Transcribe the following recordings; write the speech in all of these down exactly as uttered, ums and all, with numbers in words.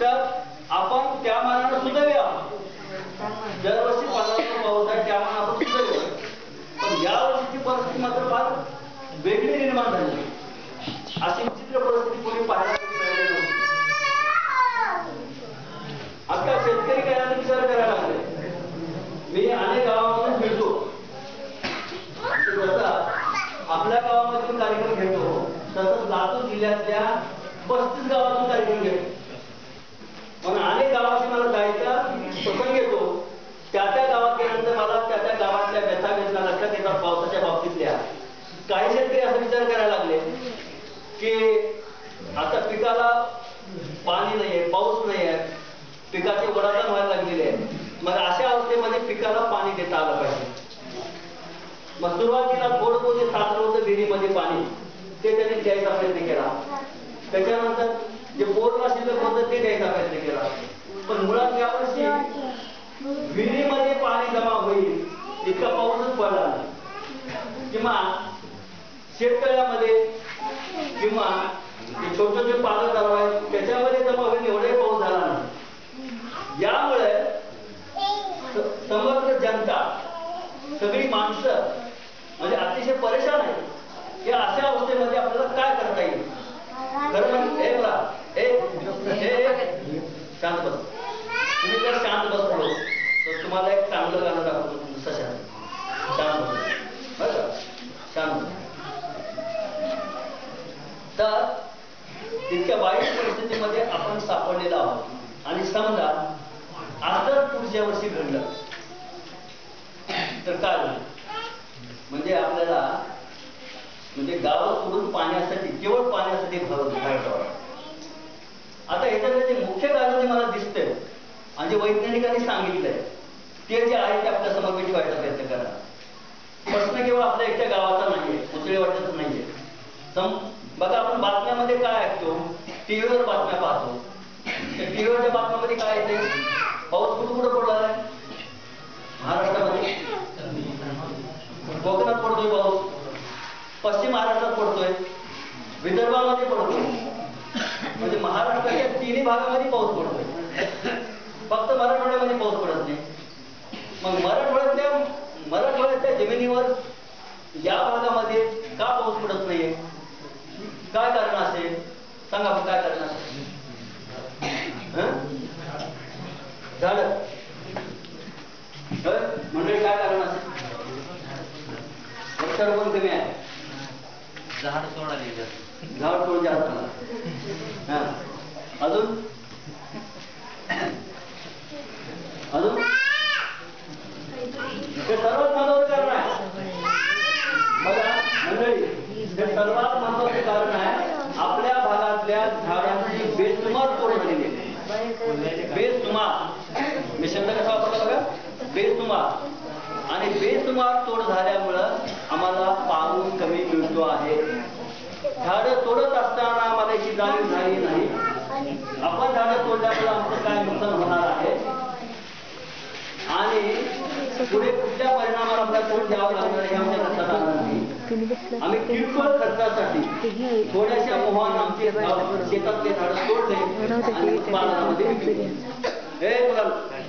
तर आपण त्या मानाने सुदैवी आहोत. दरवर्षी पाण्याचा पाऊस आहे त्या मानाने आपण सुदैवी आहोत. पण या वर्षीची परिस्थिती मात्र फार वेगळी निर्माण झाली. अशी विचित्र परिस्थिती कोणी पाहायला तयार नव्हती. आता शेतकरी काय विचार करायला लागले. मी अनेक गावांमध्ये फिरतो. जसा आपल्या गावामधून कार्यक्रम घेतो तसंच लातूर जिल्ह्यातल्या पस्तीस गावातून कार्यक्रम घेतो. म्हणून अनेक गावाशी मला जायचा प्रसंग येतो. त्या त्या गावात गेल्यानंतर मला त्या त्या गावातल्या व्यथा वेदना लक्षात येतात पावसाच्या बाबतीतल्या. काही शेतकरी असा विचार करायला लागले की आता पिकाला पाणी नाहीये, पाऊस नाहीये, पिकाचे वडाळण व्हायला लागलेले आहे. मग अशा अवस्थेमध्ये पिकाला पाणी देता आलं पाहिजे. मग सुरुवातीला थोडं थोडं साचलं होतं विहिरीमध्ये पाणी, ते त्यांनी द्यायचा प्रयत्न केला. त्याच्यानंतर जे बोरला शिल्लक होतं ते द्यायचा प्रयत्न केला. पण मुळात यावर्षी विहिरीमध्ये पाणी जमा होईल इतका पाऊसच पडला नाही. किंवा शेततळ्यामध्ये किंवा छोटे छोटे पाणी तलाव आहेत त्याच्यामध्ये जमा होईल एवढाही पाऊस झाला नाही. यामुळे समग्र जनता, सगळी माणसं म्हणजे अतिशय परेशान आहे. या अशा अवस्थेमध्ये आपल्याला काय करता येईल? खरं म्हणजे एक ला एक शांत बस. तुम्ही जर शांत बसलो तर तुम्हाला एक चांगलं गाणं दाखवतो. नुसतं शांत शांत बस बरं का, शांत. तर इतक्या वाईट परिस्थितीमध्ये आपण सापडलेलो आहोत. आणि समजा आज जर पुढच्या वर्षी घडलं तर काय होईल? म्हणजे आपल्याला म्हणजे गाव सोडून पाण्यासाठी, केवळ पाण्यासाठी बाहेर जावं. आता याच्यातले जे मुख्य कारण जे मला दिसतंय आणि जे वैज्ञानिकांनी सांगितलंय ते जे आहे ते आपल्या समोर मी ठेवायचा प्रयत्न करा. प्रश्न केवळ आपल्या एकट्या गावाचा नाहीये, मुसळे वाटतच नाहीये. सम बघा आपण बातम्यामध्ये काय ऐकतो, टीव्हीवर बातम्या पाहतो. त्या टीव्हीवरच्या बातम्यामध्ये काय येते? पाऊस कुठं कुठं पडला आहे? महाराष्ट्रामध्ये, कोकणात पडतोय पाऊस, पश्चिम महाराष्ट्रात पडतोय, विदर्भामध्ये पडतोय. म्हणजे महाराष्ट्राच्या तिन्ही भागामध्ये पाऊस पडतोय. फक्त मराठवाड्यामध्ये पाऊस पडत नाही. मग मराठवाड्यातल्या मराठवाड्याच्या जमिनीवर या भागामध्ये का पाऊस पडत नाहीये? काय कारण असेल? सांगा आपण काय कारण असेल? झाड मंडळी काय कारण असेल? वृक्षारोपण पण कमी आहे. झाड तोडायला झाड तोड जास्त मला. हा अजून अजून हे सर्वात महत्वाचं कारण आहे. बघा मंडळी, हे सर्वात महत्वाचं कारण आहे आपल्या भागातल्या झाडांची बेसुमार तोड झालेली आहे. बेसुमार मी शब्द कसा वापरला बघा, बेसुमार. आणि बेसुमार तोड झाल्यामुळं आम्हाला पाऊस कमी मिळतो आहे. झाडं तोडत असताना आम्हाला याची जाणीव झाली नाही. आपण झाडं तोडल्यामुळे आमचं काय नुकसान होणार आहे आणि पुढे कुठल्या परिणामाला आपल्याला तोड द्यावं लागणार हे आमच्या लक्षात आलं नाही. आम्ही किरकोळ खर्चासाठी थोड्याशा मोहान आमचे शेतातले झाडं तोडले आणि बाजारामध्ये विकली. हे बघा,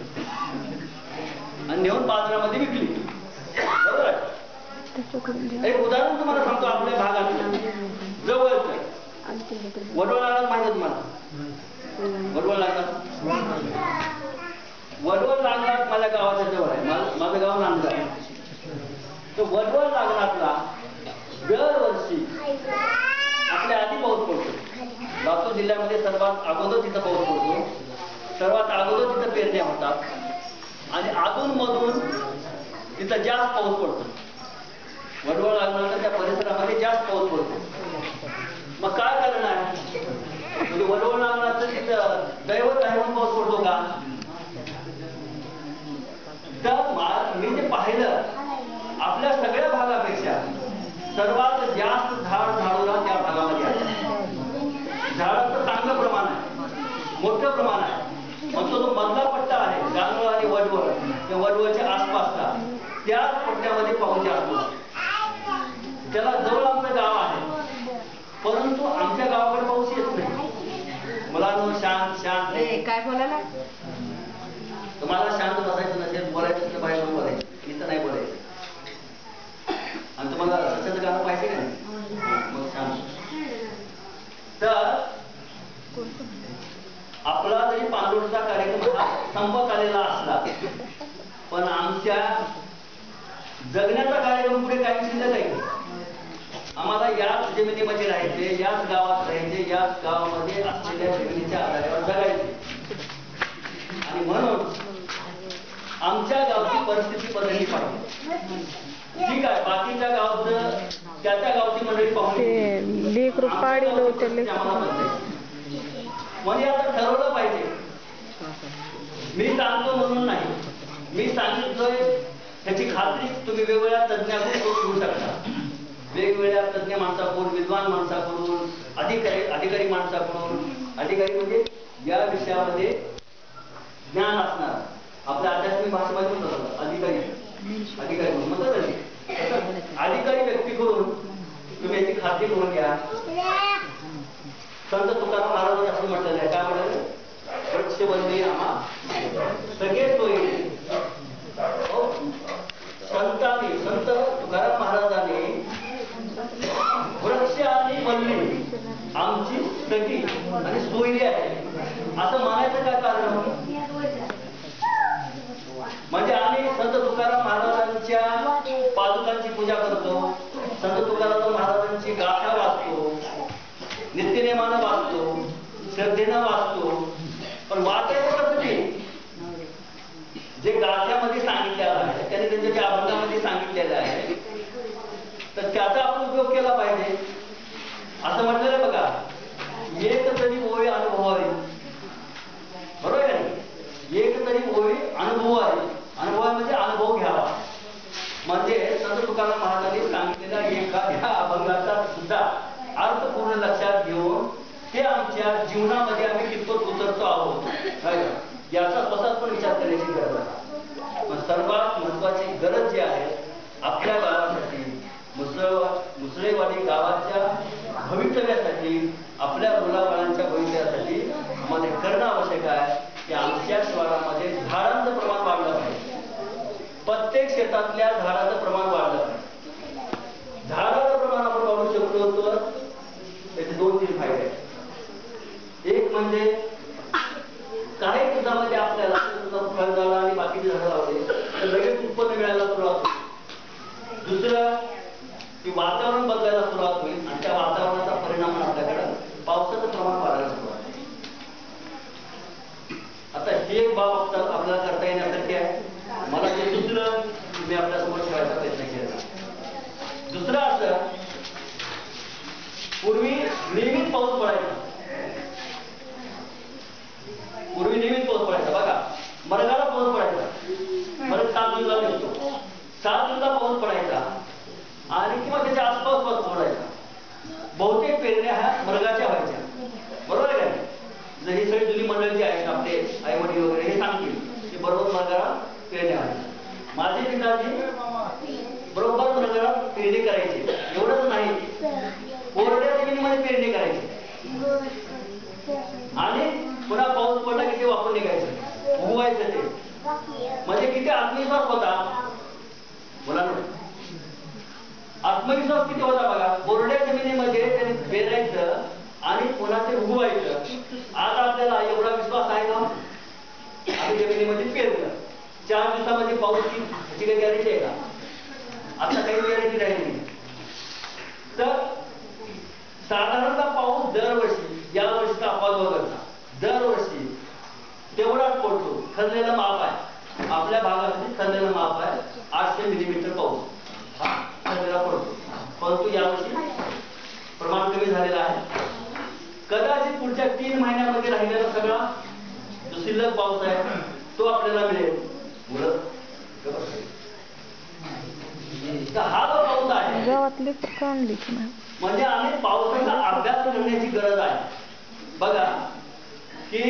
आणि नेऊन बाजारामध्ये विकली. बरोबर आहे. एक उदाहरण तुम्हाला सांगतो. आपल्या भागात जवळच वडवळ लागणार माहिती तुम्हाला? वडवळ लागणार वडवळ लागणार माझ्या गावाच्या जवळ आहे. माझं गाव नांदगाव. तर वडवळ लागणारला दरवर्षी आपल्या आधी पाऊस पडतो. लातूर जिल्ह्यामध्ये सर्वात अगोदर तिथं पाऊस पडतो. सर्वात अगोदर तिथं पेरण्या होतात आणि अधून मधून तिथं जास्त पाऊस पडतो. वडवळ लागणार त्या परिसरामध्ये जास्त पाऊस पडतो. मग काय कारण आहे? म्हणजे वडवळ लागणार तिथं दैवत आहे म्हणून पाऊस पडतो का? तर मी जे पाहिलं आपल्या सगळ्या भागापेक्षा सर्वात जास्त झाड झाडोरा त्या भागामध्ये आहे. झाडाचं चांगलं प्रमाण आहे, मोठं प्रमाण आहे. मग तो जो मधला पट्टा आहे गांगळ आणि वडवळ, त्या वडवळच्या आसपासचा त्याच पट्ट्यामध्ये पाऊस जास्त. त्याला जवळ आमचं गाव आहे, परंतु आमच्या गावाकडे पाऊस येत नाही. मुलांनो शांत शांत शांत काय बोलायला? तुम्हाला शांत बसायचं नसेल, बोलायचं नसेल, बाहेर जाऊन बोलायचं, इथं नाही बोलायचं. आणि तुम्हाला सच्याचं गाणं पाहिजे का नाही? मग शांत. तर आपला जरी पाणलोटचा कार्यक्रम हा संपत आलेला असला, पण आमच्या जगण्याचा कार्यक्रम पुढे काही शिल्लक आहे. आम्हाला याच जमिनीमध्ये राहायचे, याच गावात राहायचे, याच गावामध्ये असलेल्या जमिनीच्या आधारावर जगायचे. आणि म्हणून आमच्या गावची परिस्थिती बदलली पाहिजे. ठीक आहे, बाकीच्या गावचं त्या त्या गावची मंडळी पाहून म्हणजे आता ठरवलं पाहिजे. मी सांगतो म्हणून नाही, मी सांगितलोय त्याची खात्री तुम्ही वेगवेगळ्या तज्ञाकडून करून घेऊ शकता. वेगवेगळ्या तज्ञ माणसाकडून, विद्वान माणसाकडून, अधिकारी अधिकारी माणसाकडून. अधिकारी म्हणजे या विषयामध्ये ज्ञान असणार. आपल्या आध्यात्मिक भाषेमध्ये म्हणतात अधिकारी, अधिकारी म्हणतात अधिकारी व्यक्तीकडून तुम्ही याची खात्री करून घ्या. संत तुकाराम महाराजांनी असं म्हटलेलं आहे, काय म्हणाले? वृक्ष बंदी आम्हा सगळे सोयी. संतांनी, संत तुकाराम महाराजांनी वृक्ष आणि वल्ली आमची सगळी आणि सोयरी आहे असं म्हणायचं काय कारण? म्हणजे आम्ही संत तुकाराम महाराजांच्या पादुकांची पूजा करतो, संत तुकाराम महाराजांची गाथा वाचतो, नित्यनेमानं वाचतो, श्रद्धेनं वाचतो. पण वाचायचं कसं नाही? जे गाथ्यामध्ये सांगितलेलं आहे, त्याने त्यांच्या ज्या अभंगामध्ये सांगितलेलं आहे, तर त्याचा आपण उपयोग केला पाहिजे. असं म्हटलेलं बघा, एक तरी ओळी अनुभवावी. बरोबर आहे नाही? एक तरी ओळी अनुभवावी. अनुभव म्हणजे अनुभव घ्यावा. म्हणजे संत तुकाराम महाराजांनी सांगितलेल्या एखाद्या अभंगाचा सुद्धा अर्थ पूर्ण लक्षात घेऊन ते आमच्या जीवनामध्ये आम्ही कितपत उतरतो आहोत याचा स्वतःच पण विचार करण्याची गरज आहे. पण सर्वात महत्वाची गरज जी आहे आपल्या गावासाठी, मुसळ मुसळेवाडी गावाच्या भवितव्यासाठी, आपल्या मुलाबाळांच्या भवितव्यासाठी आम्हाला करणं आवश्यक आहे की आमच्या शहरामध्ये झाडांचं प्रमाण वाढलं पाहिजे. प्रत्येक शेतातल्या झाडाचं प्रमाण वाढलं पाहिजे. झाडाचं प्रमाण आपण वाढवू शकलो तर त्याचे दोन तीन फायदे आहेत. एक म्हणजे काही दिवसामध्ये आपल्याला फळझाडं आणि बाकीचे झाडं लावले तर लगेच उत्पन्न मिळायला सुरुवात होईल. दुसरं की वातावरण बदलायला सुरुवात होईल आणि त्या वातावरणाचा परिणाम आपल्याकडे पावसाचं प्रमाण वाढायला सुरुवात होईल. आता ही एक बाब आपल्याला करता येण्यासारखी आहे. मला जे दुसरं मी आपल्यासमोर ठेवायचा प्रयत्न केला. दुसरं असं, पूर्वी नियमित पाऊस पडायचा. पूर्वी नियमित पाऊस पडायचा. बघा, मरगाला पाऊस पडायचा. मरग सात दिवसाला येतो. सात दिवसाला पाऊस पडायचा आणि किंवा त्याच्या आसपास पाऊस पडायचा. बहुतेक पेरण्या ह्या मरगाच्या व्हायच्या. बरोबर आहे का? जर ही सगळी जुनी मंडळी जी आहेत, आपले आई वडील वगैरे, हे सांगतील की बरोबर मरगाला पेरण्या व्हायच्या. माझे पिताजी बरोबर मरगाला पेरणी करायची. एवढंच नाही, कोरड्या जमिनीमध्ये पेरणी करायची आणि पुन्हा पाऊस पडला की ते वापरून निघायचं, उगवायचं. ते म्हणजे किती आत्मविश्वास होता मुलांना. आत्मविश्वास किती होता बघा. कोरड्या जमिनीमध्ये त्यांनी पेरायचं आणि पुन्हा ते उगवायचं. आज आपल्याला एवढा विश्वास आहे का? आम्ही जमिनीमध्ये पेरलं, चार दिवसामध्ये पाऊस की ह्याची काही गॅरंटी आहे का? आता काही गॅरंटी राहिली नाही. तर साधारणतः पाऊस दरवर्षी, या वर्षीचा अपवाद वगळता दरवर्षी तेवढाच पडतो. ठरलेलं माप आहे आपल्या भागामध्ये, ठरलेलं माप आहे आठशे मिलीमीटर पाऊस हा ठरलेला पडतो. परंतु यावर्षी प्रमाण कमी झालेलं आहे. कदाचित पुढच्या तीन महिन्यामध्ये राहिलेला सगळा जो शिल्लक पाऊस आहे तो आपल्याला मिळेल. हा जो पाऊस आहे म्हणजे आम्ही पावसाचा अभ्यास करण्याची गरज आहे. बघा की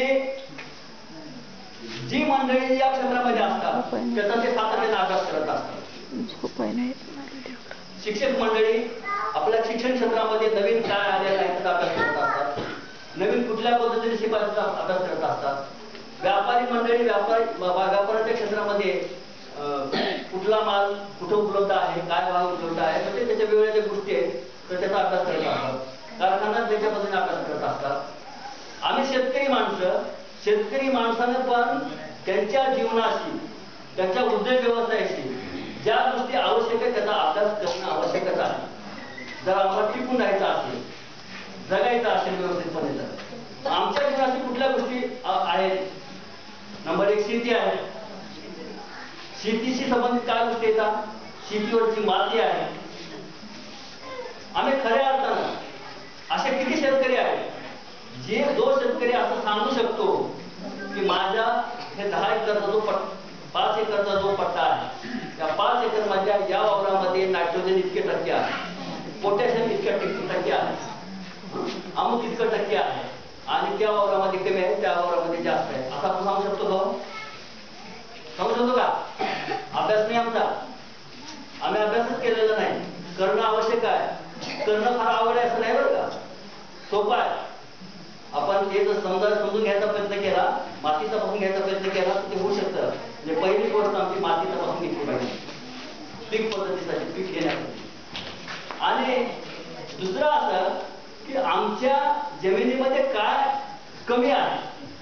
जी मंडळी या क्षेत्रामध्ये असतात त्याचा ते सातत्याने अभ्यास करत असतात. शिक्षक मंडळी आपल्या शिक्षण क्षेत्रामध्ये नवीन काय आलेलं आहे त्याचा अभ्यास करत असतात. नवीन कुठल्या पद्धतीने शिकायचा अभ्यास करत असतात. व्यापारी मंडळी व्यापारी व्यापाराच्या क्षेत्रामध्ये कुठला माल कुठं उपलब्ध आहे, काय भाव उपलब्ध आहे, म्हणजे त्याच्या वेगवेगळ्या गोष्टी आहेत तर त्याचा अभ्यास करत असतात. कारखान्यात त्याच्या पद्धतीने अभ्यास करत असतात. आम्ही शेतकरी माणसं शेतकरी माणसानं पण त्यांच्या जीवनाशी त्यांच्या उद्योग व्यवसायाशी ज्या गोष्टी आवश्यक आहेत त्याचा अभ्यास करणं आवश्यकच आहे. जर आम्हाला टिकून राहायचं असेल, जगायचं असेल व्यवस्थितपणे, तर आमच्या जीवनाशी कुठल्या गोष्टी आहेत. नंबर एक शेती आहे. शेतीशी संबंधित काय गोष्टी येतात. शेतीवरची माती आहे. आम्ही खऱ्या अर्थानं असे किती शेतकरी आहेत जे जो शेतकरी असं सांगू शकतो की माझ्या हे दहा एकरचा जो पट पाच एकरचा जो पट्टा आहे त्या पाच एकर माझ्या या वावरामध्ये नायट्रोजन इतके टक्के आहे, पोटॅशियम इतक्या टक्के आहे, अमुक इतकं टक्के आहे आणि त्या वावरामध्ये कमी आहे, त्या वावरामध्ये जास्त आहे, असं आपण सांगू शकतो का? सांगू शकतो का? अभ्यास नाही आमचा. आम्ही अभ्यासच केलेला नाही. करणं आवश्यक आहे. करणं फार आवड आहे असं नाही बरं का. सोपं आहे. आपण ते जर समजा समजून घ्यायचा प्रयत्न केला, माती तपासून घ्यायचा प्रयत्न केला तर ते होऊ शकतं. म्हणजे पहिली गोष्ट आमची माती तपासून घेतली पाहिजे पीक पद्धतीसाठी, पीक घेण्यासाठी. आणि दुसरं असं की आमच्या जमिनीमध्ये काय कमी आहे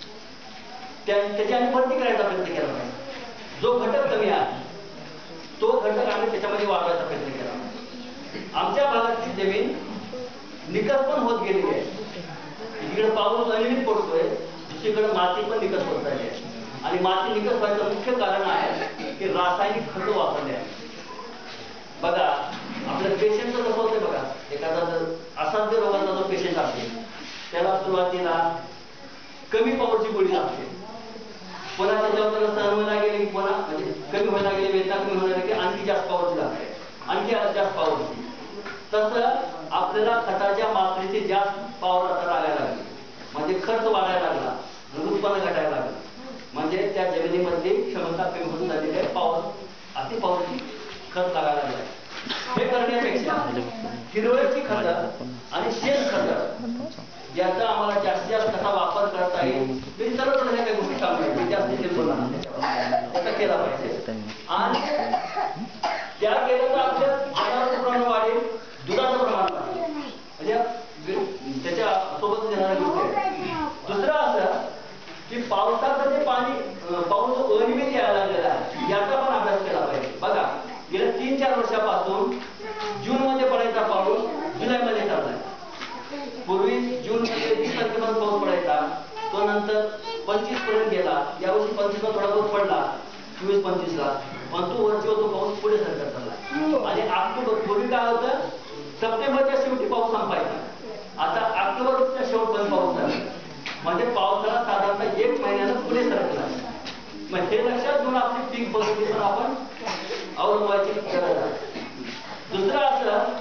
त्याची आम्ही भरती करायचा प्रयत्न केला पाहिजे. जो घटक कमी आहे तो घटक आम्ही त्याच्यामध्ये वाढवायचा प्रयत्न केला. आमच्या भागातली जमीन निकस पण होत गेलेली आहे. इकडे पाऊस अनियमित पडतोय, दुसरीकडे माती पण निकस होत आहे. आणि माती निकस व्हायचं मुख्य कारण आहे की रासायनिक खतं वापरले आहे. बघा आपल्या पेशंटचं कसं होतंय बघा. एखादा जर असाध्य रोगाचा जो पेशंट असेल त्याला सुरुवातीला कमी पॉवरची गोळी लागते. पुन्हा त्याच्यावर त्याला सहन व्हायला गेले की पुन्हा म्हणजे कमी व्हायला गेले, वेदना कमी व्हायला गेले आणखी जास्त पॉवरची लागते, आणखी जास्त पॉवरची. तसं आपल्याला खताच्या मात्रेची जास्त पॉवर आता लागायला लागली. म्हणजे खर्च वाढायला लागला, उत्पन्न घटायला लागलं. म्हणजे त्या जमिनीमधली क्षमता कमी होऊन झालेली आहे. पॉवर अति पॉवरची खत लागायला लागलाय. हे करण्यापेक्षा हिरवळीची खतं आणि शेण खतं ज्याचा आम्हाला जास्तीत जास्त कसा वापर करता येईल ते सर्व काही गोष्टी सांगू जास्तीत त्याचा केला पाहिजे. आणि त्या केलं तर आपल्या जनावरांचं प्रमाण वाढेल, दुधाचं प्रमाण वाढेल. म्हणजे त्याच्या सोबत येणाऱ्या गोष्टी. दुसरं असं की पावसाचं जे पाणी पाऊस अनियमित यायला लागलेला आहे याचा पण अभ्यास केला पाहिजे. बघा गेल्या तीन चार वर्षापासून जून मध्ये पडायचा पाऊस जुलैमध्ये चाललाय. पूर्वी जून मध्ये वीस तारखेपर्यंत पाऊस पडायचा, तो नंतर पंचवीस पर्यंत गेला. यावर्षी पंचवीस ला थोडा पाऊस पडला, चोवीस पंचवीस ला, पण तो वरची तो पाऊस पुढे सरकत चालला. आणि ऑक्टोबर पूर्वी काय होतं सप्टेंबरच्या शेवटी पाऊस संपायचा, आता ऑक्टोबरच्या शेवटपर्यंत पाऊस झाला. म्हणजे पावसाला साधारणतः एक महिन्यानं पुढे सरकला. मग हे लक्षात घेऊन आपली पीक पद्धती पण आपण अवलंबायची गरज आहे. दुसरं असं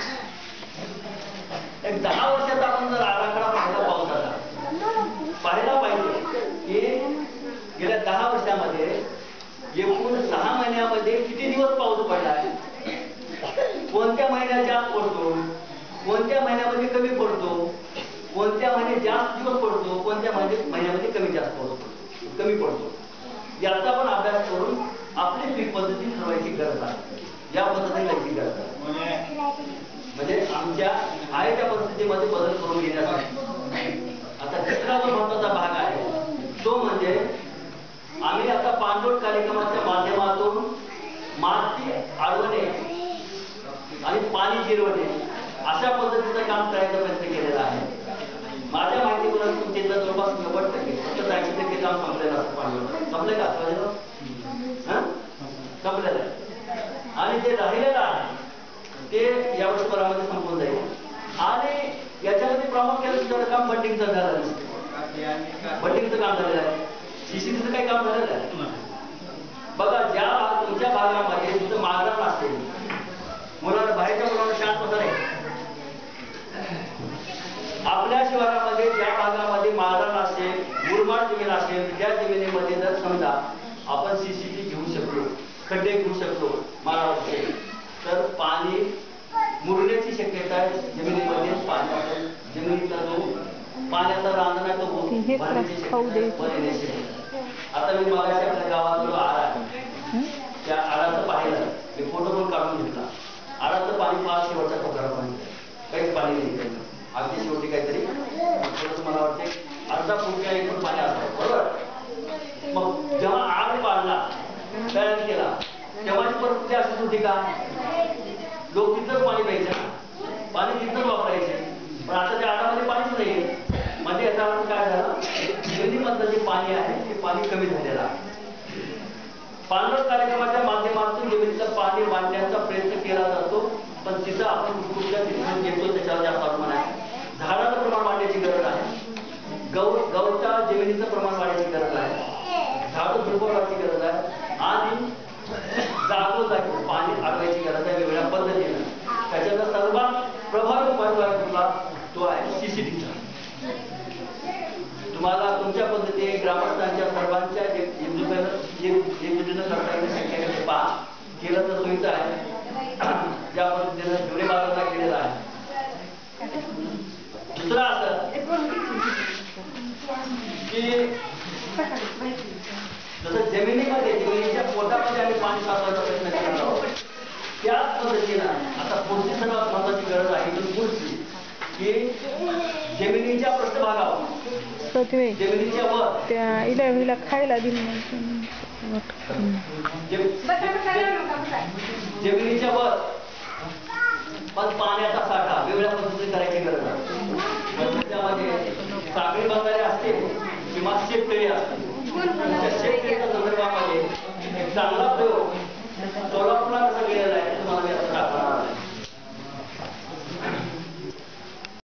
एक दहा वर्षात आपण जर आराखडा पाहिला पावसाचा पाहायला पाहिजे की गेल्या दहा वर्षामध्ये एकूण सहा महिन्यामध्ये किती दिवस पाऊस पडला आहे, कोणत्या महिन्यात जास्त पडतो, कोणत्या महिन्यामध्ये कमी पडतो, कोणत्या महिन्यात जास्त दिवस पडतो, कोणत्या महिन्यामध्ये कमी जास्त पडतो कमी पडतो याचा पण अभ्यास करून आपली पीक पद्धती ठरवायची गरज आहे. या पद्धतीने यायची गरज आहे. म्हणजे आमच्या आहे त्या परिस्थितीमध्ये बदल करून घेण्यासाठी. आता तिसरा जो महत्वाचा भाग आहे तो म्हणजे आम्ही आता पाणलोट कार्यक्रमाच्या माध्यमातून माती अडवणे आणि पाणी जिरवणे अशा पद्धतीचं काम करायचा प्रयत्न केलेला आहे. माझ्या माहितीवरून तुमच्या इथं जवळपास नव्वद टक्के फक्त ऐंशी टक्के काम संपलेलं असतं. पाणलोट संपलंय का? संपलेलं आहे. आणि जे राहिलेलं आहे ते या वर्षभरामध्ये संपून जाईल. आणि याच्यामध्ये प्रामुख्याने तुमच्याकडे काम बंडिंगचं झालं आहे. बंडिंगचं काम झालेलं आहे. सीसीटीचं काही काम झालेलं आहे. बघा ज्या तुमच्या भागामध्ये तुमचं मागरान असेल, मुलांना बाहेरच्या मुलांना शांत होता नाही. आपल्या शहरामध्ये ज्या भागामध्ये मागरान असेल, मुरमाड जमीन असेल त्या जमिनीमध्ये जर समजा आपण सीसीटी घेऊ शकतो, खड्डे घेऊ शकतो माळा असेल तर पाणी मुरण्याची शक्यता आहे. जमिनीमध्ये पाणी जमिनीचा जो पाण्याचा रांधणा तो हे भरण्याची खाऊ दे. शक्यता, वर येण्याची शक्यता. आता मी मगाशी आपल्या गावात जो आळा आहे त्या आळाचं पाहिलं, मी फोटो पण काढून घेतला. आळाचं पाणी फार शेवटच्या टोकाला पाणी, काहीच पाणी नाही त्याचं. अगदी शेवटी काहीतरी थोडंसं मला वाटते अर्धा फुटच्या एक पण पाणी असावं, बरोबर. मग जेव्हा आळ पाडला, तयार केला, तेव्हाची परिस्थिती अशीच होती का? लोक तिथंच पाणी प्यायचे, पाणी तिथंच वापरायचे. पण आता त्या आळामध्ये पाणीच नाहीये. म्हणजे याचा अर्थ काय झाला? जमिनीमधलं जे पाणी आहे ते पाणी कमी झालेलं आहे. पाणलोट कार्यक्रमाच्या माध्यमातून जमिनीचं पाणी वाढण्याचा प्रयत्न केला जातो, पण तिथं आपण कुठल्या ठिकाणी घेतो त्याच्यावर जास्त अवलंबून आहे. झाडाचं प्रमाण वाढण्याची गरज आहे, गौ गवच्या जमिनीचं प्रमाण वाढण्याची गरज आहे, झाडं झुडपवाची गरज आहे, आणि जागोजागी पाणी अडवायची गरज आहे वेगवेगळ्या पद्धतीनं. त्याच्याचा सर्वात प्रभावी उपाय जो आहे तुला तो आहे सीसीटीचा. तुम्हाला तुमच्या पद्धतीने ग्रामस्थांच्या सर्वांच्या एकजुटीनं करता येणं शक्य आहे. पहा, केलं तर सोयीचं आहे. ज्या पद्धतीनं जुने बाजारला केलेला आहे. दुसरं असं की जसं जमिनीमध्ये जमिनीच्या पोटामध्ये आम्ही पाणी साठवायचा प्रयत्न करत आहोत, त्याच पद्धतीनं आता पुढची सर्वात महत्वाची गरज आहे इथून पुढची की जमिनीच्या पृष्ठभागावर, जमिनीच्या वर त्या इला हिला खायला दिलं जमिनीच्या वर पण पाण्याचा साठा वेगवेगळ्या पद्धतीने करायची गरज आहे. त्याच्यामध्ये साखळी बांधारे असतील किंवा शेतकरी असतील, त्या शेतकऱ्याच्या संदर्भामध्ये एक चांगला प्रयोग